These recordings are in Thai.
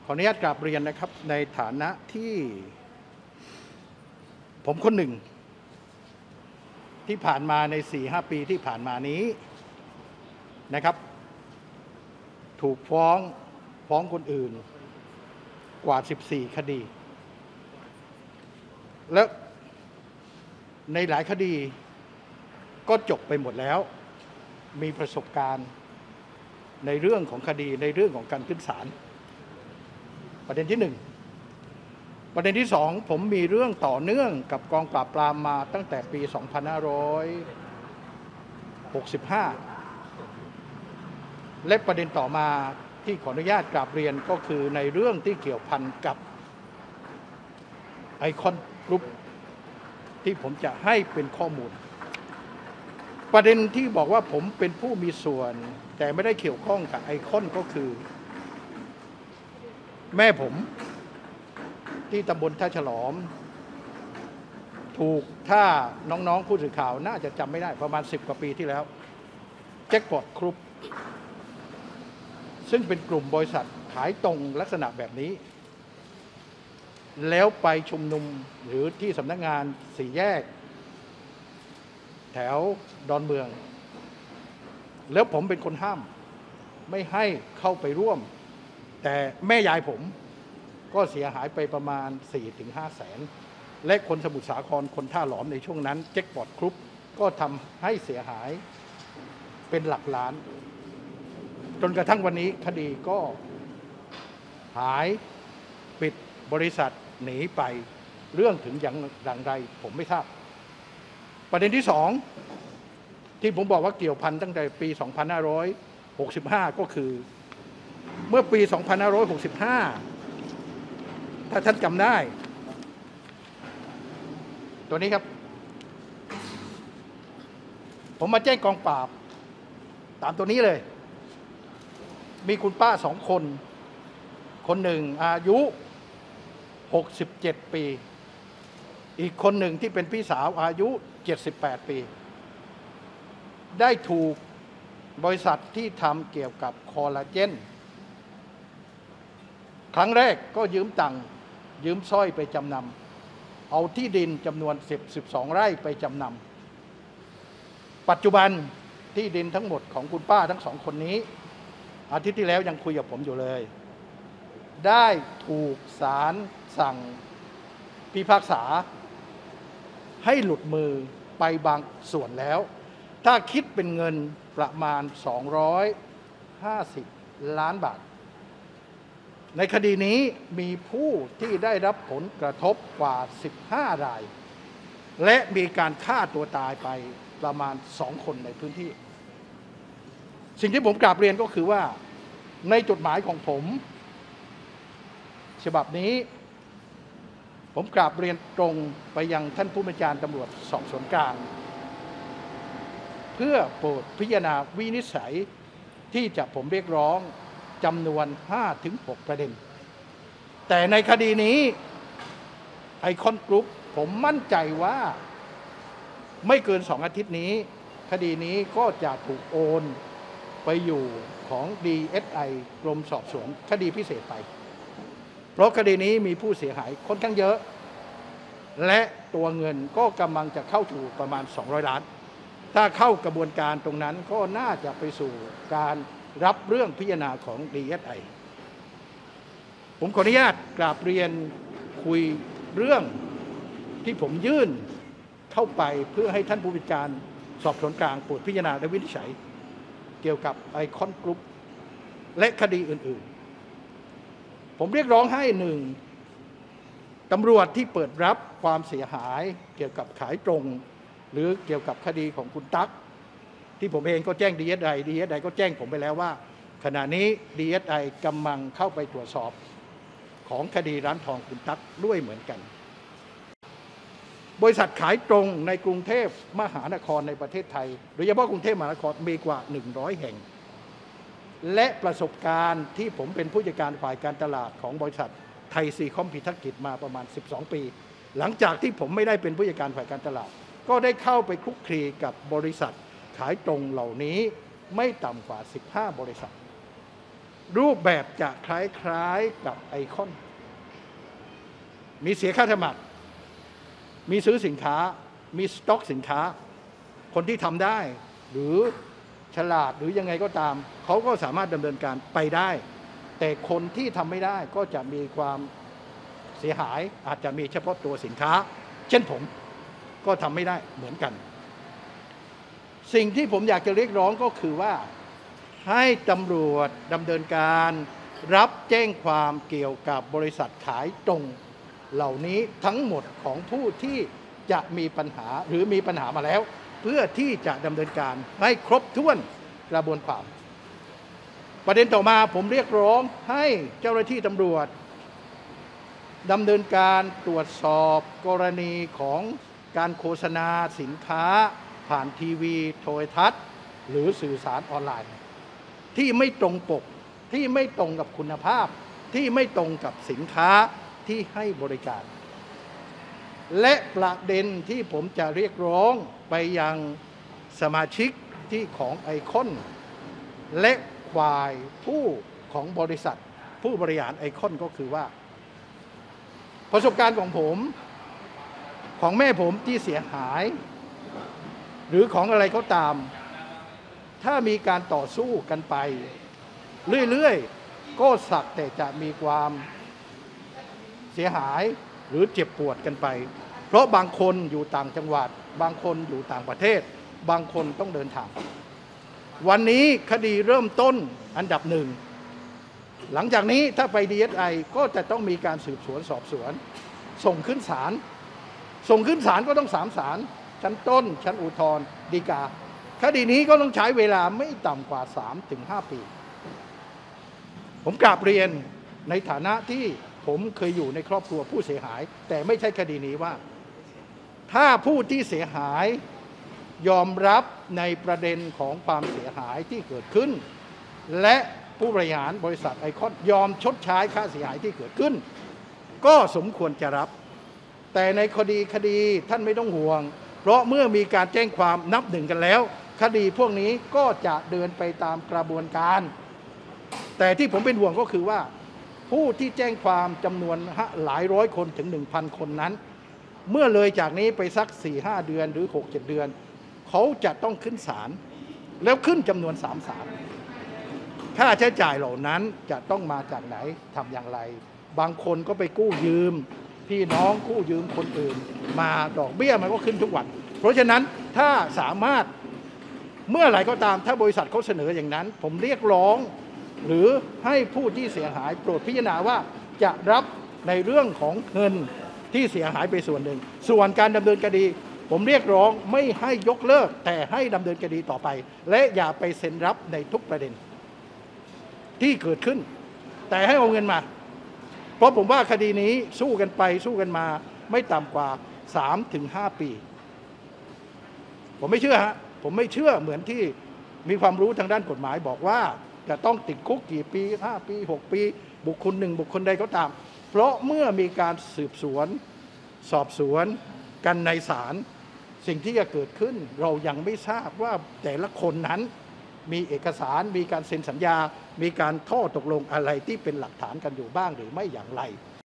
ขออนุญาตกราบเรียนนะครับในฐานะที่ผมคนหนึ่งที่ผ่านมาใน 4-5 ปีที่ผ่านมานี้นะครับถูกฟ้องคนอื่นกว่า 14 คดีและในหลายคดีก็จบไปหมดแล้วมีประสบการณ์ในเรื่องของคดีในเรื่องของการขึ้นศาลประเด็นที่ 1ประเด็นที่ 2ผมมีเรื่องต่อเนื่องกับกองปราบปรามมาตั้งแต่ปี 2565 และประเด็นต่อมาที่ขออนุญาตกราบเรียนก็คือในเรื่องที่เกี่ยวพันกับไอคอนกรุ๊ปที่ผมจะให้เป็นข้อมูลประเด็นที่บอกว่าผมเป็นผู้มีส่วนแต่ไม่ได้เกี่ยวข้องกับไอคอนก็คือแม่ผมที่ตำบลท่าฉลอมถูกถ้าน้องๆผู้สื่อข่าวน่าจะจำไม่ได้ประมาณ10 กว่าปีที่แล้วแจ็คพอตกรุ๊ปซึ่งเป็นกลุ่มบริษัทขายตรงลักษณะแบบนี้แล้วไปชุมนุมหรือที่สำนักงานสี่แยกแถวดอนเมืองแล้วผมเป็นคนห้ามไม่ให้เข้าไปร่วมแต่แม่ยายผมก็เสียหายไปประมาณ 4-5 แสนและคนสมุทรสาครคนท่าหลอมในช่วงนั้นแจ็คพอตกรุ๊ปก็ทำให้เสียหายเป็นหลักล้านจนกระทั่งวันนี้คดีก็หายปิดบริษัทหนีไปเรื่องถึงอย่างไรผมไม่ทราบประเด็นที่ 2ที่ผมบอกว่าเกี่ยวพันตั้งแต่ปี 2565 ก็คือเมื่อปี 2565 ถ้าท่านจำได้ตัวนี้ครับผมมาแจ้งกองปราบตามตัวนี้เลยมีคุณป้า2 คนคนหนึ่งอายุ67 ปีอีกคนหนึ่งที่เป็นพี่สาวอายุ78 ปีได้ถูกบริษัทที่ทำเกี่ยวกับคอลลาเจนครั้งแรกก็ยืมตังค์ยืมสร้อยไปจำนำเอาที่ดินจำนวน12 ไร่ไปจำนำปัจจุบันที่ดินทั้งหมดของคุณป้าทั้ง2 คนนี้อาทิตย์ที่แล้วยังคุยกับผมอยู่เลยได้ถูกศาลสั่งพิพากษาให้หลุดมือไปบางส่วนแล้วถ้าคิดเป็นเงินประมาณ250 ล้านบาทในคดีนี้มีผู้ที่ได้รับผลกระทบกว่า15 รายและมีการฆ่าตัวตายไปประมาณ2 คนในพื้นที่สิ่งที่ผมกราบเรียนก็คือว่าในจดหมายของผมฉบับนี้ผมกราบเรียนตรงไปยังท่านผู้บัญชาการตำรวจสอบสวนกลางเพื่อโปรดพิจารณาวินิจฉัยที่จะผมเรียกร้องจำนวน 5-6 ประเด็นแต่ในคดีนี้ไอคอนกรุ๊ปผมมั่นใจว่าไม่เกิน2 อาทิตย์นี้คดีนี้ก็จะถูกโอนไปอยู่ของ DSI กรมสอบสวนคดีพิเศษไปเพราะคดีนี้มีผู้เสียหายค่อนข้างเยอะและตัวเงินก็กำลังจะเข้าสู่ประมาณ200 ล้านถ้าเข้ากระบวนการตรงนั้นก็น่าจะไปสู่การรับเรื่องพิจารณาของ DSI ผมขออนุญาตกราบเรียนคุยเรื่องที่ผมยื่นเข้าไปเพื่อให้ท่านผู้บัญชาการสอบสวนกลางโปรดพิจารณาและวินิจฉัยเกี่ยวกับไอคอนกรุ๊ปและคดีอื่นๆผมเรียกร้องให้1ตำรวจที่เปิดรับความเสียหายเกี่ยวกับขายตรงหรือเกี่ยวกับคดีของคุณตั๊กที่ผมเองก็แจ้ง DSI ก็แจ้งผมไปแล้วว่าขณะนี้ DSI กำลังเข้าไปตรวจสอบของคดีร้านทองคุณตั๊กด้วยเหมือนกันบริษัทขายตรงในกรุงเทพมหานครในประเทศไทยโดยเฉพาะกรุงเทพมหานครมีกว่า100 แห่งและประสบการณ์ที่ผมเป็นผู้จัดการฝ่ายการตลาดของบริษัทไทยซีคอมพิทักกิจมาประมาณ12 ปีหลังจากที่ผมไม่ได้เป็นผู้จัดการฝ่ายการตลาดก็ได้เข้าไปคลุกคลีกับบริษัทขายตรงเหล่านี้ไม่ต่ำกว่า15 บริษัทรูปแบบจะคล้ายๆกับไอคอนมีเสียค่าสมัครมีซื้อสินค้ามีสต็อกสินค้าคนที่ทำได้หรือฉลาดหรือยังไงก็ตามเขาก็สามารถดำเนินการไปได้แต่คนที่ทำไม่ได้ก็จะมีความเสียหายอาจจะมีเฉพาะตัวสินค้าเช่นผมก็ทำไม่ได้เหมือนกันสิ่งที่ผมอยากจะเรียกร้องก็คือว่าให้ตำรวจดำเนินการรับแจ้งความเกี่ยวกับบริษัทขายตรงเหล่านี้ทั้งหมดของผู้ที่จะมีปัญหาหรือมีปัญหามาแล้วเพื่อที่จะดำเนินการให้ครบถ้วนกระบวนความประเด็นต่อมาผมเรียกร้องให้เจ้าหน้าที่ตำรวจดำเนินการตรวจสอบกรณีของการโฆษณาสินค้าผ่านทีวีโทรทัศน์หรือสื่อสารออนไลน์ที่ไม่ตรงปกที่ไม่ตรงกับคุณภาพที่ไม่ตรงกับสินค้าที่ให้บริการและประเด็นที่ผมจะเรียกร้องไปยังสมาชิกที่ของไอคอนและฝ่ายผู้ของบริษัทผู้บริหารไอคอนก็คือว่าประสบการณ์ของผมของแม่ผมที่เสียหายหรือของอะไรก็ตามถ้ามีการต่อสู้กันไปเรื่อยๆก็สักแต่จะมีความเสียหายหรือเจ็บปวดกันไปเพราะบางคนอยู่ต่างจังหวัดบางคนอยู่ต่างประเทศบางคนต้องเดินทางวันนี้คดีเริ่มต้นอันดับหนึ่งหลังจากนี้ถ้าไป DSI ก็จะต้องมีการสืบสวนสอบสวนส่งขึ้นศาลก็ต้อง3 ศาลชั้นต้นชั้นอุทธรณ์ฎีกาคดีนี้ก็ต้องใช้เวลาไม่ต่ำกว่า 3-5 ปีผมกราบเรียนในฐานะที่ผมเคยอยู่ในครอบครัวผู้เสียหายแต่ไม่ใช่คดีนี้ว่าถ้าผู้ที่เสียหายยอมรับในประเด็นของความเสียหายที่เกิดขึ้นและผู้บริหารบริษัทไอคอนยอมชดใช้ค่าเสียหายที่เกิดขึ้นก็สมควรจะรับแต่ในคดีท่านไม่ต้องห่วงเพราะเมื่อมีการแจ้งความนับหนึ่งกันแล้วคดีพวกนี้ก็จะเดินไปตามกระบวนการแต่ที่ผมเป็นห่วงก็คือว่าผู้ที่แจ้งความจำนวนหลายร้อยคนถึง 1,000 คนนั้นเมื่อเลยจากนี้ไปสัก 4-5 เดือนหรือ 6-7 เดือนเขาจะต้องขึ้นศาลแล้วขึ้นจำนวน3 ศาลค่าใช้จ่ายเหล่านั้นจะต้องมาจากไหนทำอย่างไรบางคนก็ไปกู้ยืมพี่น้องกู้ยืมคนอื่นมาดอกเบี้ยมันก็ขึ้นทุกวันเพราะฉะนั้นถ้าสามารถเมื่อไหร่ก็ตามถ้าบริษัทเขาเสนออย่างนั้นผมเรียกร้องหรือให้ผู้ที่เสียหายโปรดพิจารณาว่าจะรับในเรื่องของเงินที่เสียหายไปส่วนหนึ่งส่วนการดำเนินคดีผมเรียกร้องไม่ให้ยกเลิกแต่ให้ดำเนินคดีต่อไปและอย่าไปเซ็นรับในทุกประเด็นที่เกิดขึ้นแต่ให้เอาเงินมาเพราะผมว่าคดีนี้สู้กันไปสู้กันมาไม่ต่ำกว่า 3-5 ปีผมไม่เชื่อผมไม่เชื่อเหมือนที่มีความรู้ทางด้านกฎหมายบอกว่าจะต้องติดคุกกี่ปี5 ปี6 ปีบุคคลหนึ่งบุคคลใดก็ตามเพราะเมื่อมีการสืบสวนสอบสวนกันในศาลสิ่งที่จะเกิดขึ้นเรายังไม่ทราบว่าแต่ละคนนั้นมีเอกสารมีการเซ็นสัญญามีการข้อตกลงอะไรที่เป็นหลักฐานกันอยู่บ้างหรือไม่อย่างไร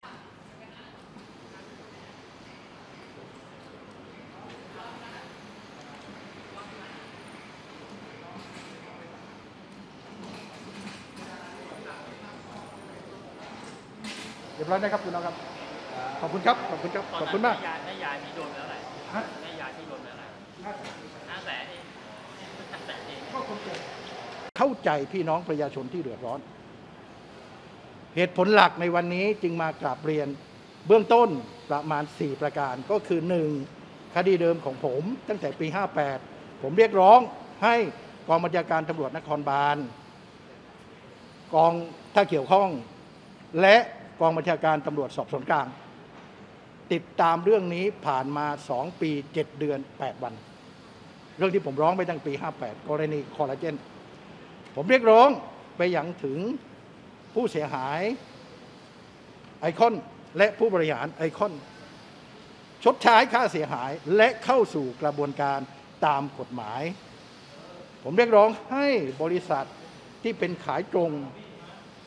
เรียบร้อยนะครับคุณน้องครับขอบคุณครับขอบคุณครับขอบคุณมากแม่ยายที่โดนแล้วอะไรแม่ยายที่โดนแล้วอะไร500,000เอง500,000เองก็คงจะเข้าใจพี่น้องประชาชนที่เดือดร้อนเหตุผลหลักในวันนี้จึงมากราบเรียนเบื้องต้นประมาณ4 ประการก็คือ1คดีเดิมของผมตั้งแต่ปี58ผมเรียกร้องให้กองบัญชาการตำรวจนครบาลกองถ้าเกี่ยวข้องและกองบัญชาการตำรวจสอบสวนกลางติดตามเรื่องนี้ผ่านมา2 ปี7 เดือน 8 วันเรื่องที่ผมร้องไปตั้งปี58กรณีคอลลาเจนผมเรียกร้องไปยังถึงผู้เสียหายไอคอนและผู้บริหารไอคอนชดใช้ค่าเสียหายและเข้าสู่กระบวนการตามกฎหมายผมเรียกร้องให้บริษัทที่เป็นขายตรง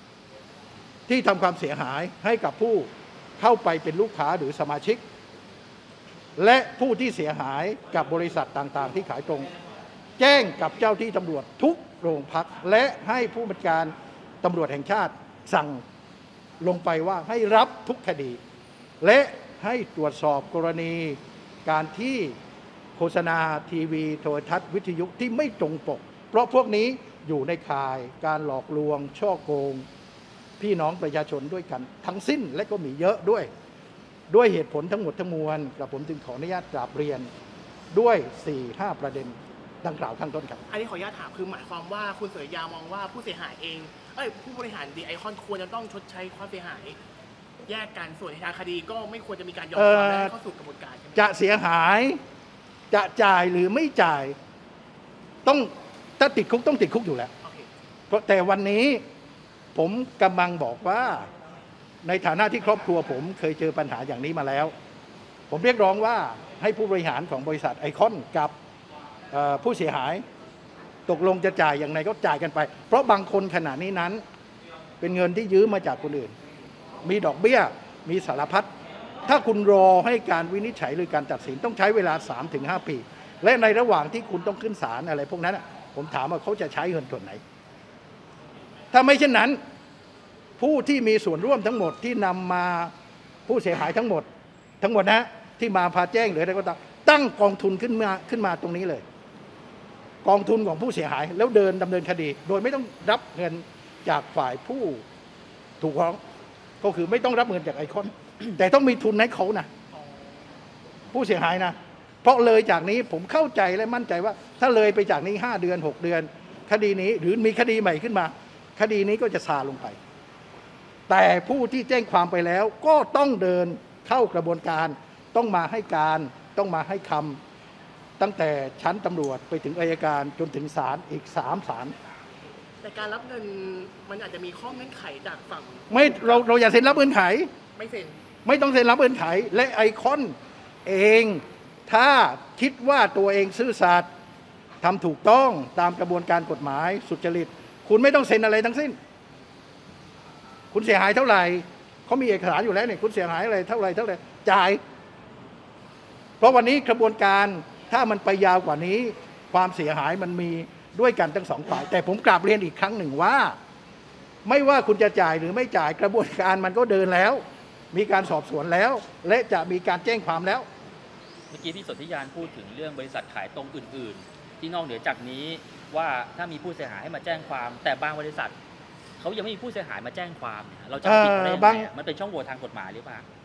ที่ทำความเสียหายให้กับผู้เข้าไปเป็นลูกค้าหรือสมาชิก และผู้ที่เสียหายกับบริษัทต่างๆที่ขายตรง แจ้งกับเจ้าที่ตำรวจทุกโรงพักและให้ผู้บัญชาการตำรวจแห่งชาติสั่งลงไปว่าให้รับทุกคดี และให้ตรวจสอบกรณีการที่โฆษณาทีวีโทรทัศน์วิทยุที่ไม่ตรงปก เพราะพวกนี้อยู่ในข่ายการหลอกลวงช่อโกงพี่น้องประชาชนด้วยกันทั้งสิ้นและก็มีเยอะด้วยเหตุผลทั้งหมดทั้งมวลกระผมจึงขออนุญาตกราบเรียนด้วย 4-5 ประเด็นดังกล่าวข้างต้นครับอันนี้ขออนุญาตถามคือหมายความว่าคุณเสรียามองว่าผู้เสียหายเองผู้บริหารดีไอคอนควรจะต้องชดใช้ความเสียหาย แยกกันส่วนในทางคดีก็ไม่ควรจะมีการยอมความและเข้าสู่กระบวนการใช่ไหมจะเสียหายจะจ่ายหรือไม่จ่ายต้องถ้าติดคุกต้องติดคุกอยู่แล้วโอเคเพราะแต่วันนี้ผมกำลังบอกว่าในฐานะที่ครอบครัวผมเคยเจอปัญหาอย่างนี้มาแล้ว ผมเรียกร้องว่าให้ผู้บริหารของบริษัทไอคอนกับผู้เสียหายตกลงจะจ่ายอย่างไรก็จ่ายกันไป เพราะบางคนขณะนี้นั้นเป็นเงินที่ยืมมาจากคนอื่น มีดอกเบี้ยมีสารพัดถ้าคุณรอให้การวินิจฉัยหรือการตัดสินต้องใช้เวลา 3-5 ปี และในระหว่างที่คุณต้องขึ้นศาลอะไรพวกนั้นผมถามว่าเขาจะใช้เงินส่วนไหน ถ้าไม่เช่นนั้นผู้ที่มีส่วนร่วมทั้งหมดที่นำมาผู้เสียหายทั้งหมดนะที่มาพาแจ้งหรืออะไรก็ตามตั้งกองทุนขึ้นมาตรงนี้เลย กองทุนของผู้เสียหายแล้วเดินดำเนินคดี โดยไม่ต้องรับเงินจากฝ่ายผู้ถูกร้องก็คือไม่ต้องรับเงินจากไอคอน แต่ต้องมีทุนให้เขานะผู้เสียหายนะเพราะเลยจากนี้ผมเข้าใจและมั่นใจว่าถ้าเลยไปจากนี้5 เดือน 6 เดือน คดีนี้หรือมีคดีใหม่ขึ้นมา คดีนี้ก็จะซาลงไป แต่ผู้ที่แจ้งความไปแล้วก็ต้องเดินเข้ากระบวนการต้องมาให้การต้องมาให้คำตั้งแต่ชั้นตำรวจไปถึงอัยการจนถึงศาลอีก3 ศาลแต่การรับเงินมันอาจจะมีข้อเงื่อนไขจากฝั่งไม่เราอย่าเซ็นรับเงื่อนไขไม่เซ็นไม่ต้องเซ็นรับเงื่อนไขและไอคอนเองถ้าคิดว่าตัวเองซื่อสัตย์ทำถูกต้องตามกระบวนการกฎหมายสุจริตคุณไม่ต้องเซ็นอะไรทั้งสิ้นคุณเสียหายเท่าไหร่เขามีเอกสารอยู่แล้วเนี่ยคุณเสียหายอะไรเท่าไหร่จ่ายเพราะวันนี้กระบวนการถ้ามันไปยาวกว่านี้ความเสียหายมันมีด้วยกันทั้ง2 ฝ่ายแต่ผมกราบเรียนอีกครั้งหนึ่งว่าไม่ว่าคุณจะจ่ายหรือไม่จ่ายกระบวนการมันก็เดินแล้วมีการสอบสวนแล้วและจะมีการแจ้งความแล้วเมื่อกี้พี่สนธิยานพูดถึงเรื่องบริษัทขายตรงอื่นๆ ที่นอกเหนือจากนี้ว่าถ้ามีผู้เสียหายให้มาแจ้งความ แต่บางบริษัทเขายังไม่มีผู้เสียหายมาแจ้งความเราจะผิดอะไรยังไงมันเป็นช่องโหว่ทางกฎหมายหรือเปล่า